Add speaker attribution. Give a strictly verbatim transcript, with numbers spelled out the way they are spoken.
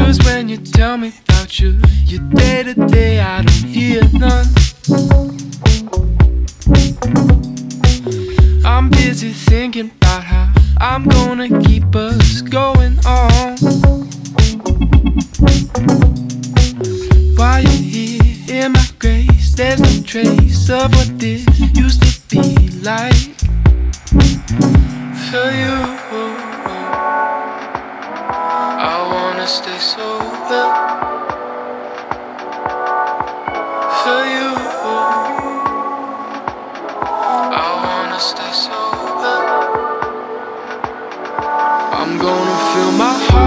Speaker 1: Cause when you tell me about you, your day to day, I don't hear none. I'm busy thinking about how I'm gonna keep us going on. While you're here in my grace, there's no trace of what this used to be like for you. I wanna stay sober for you. I wanna stay sober. I'm gonna fill my heart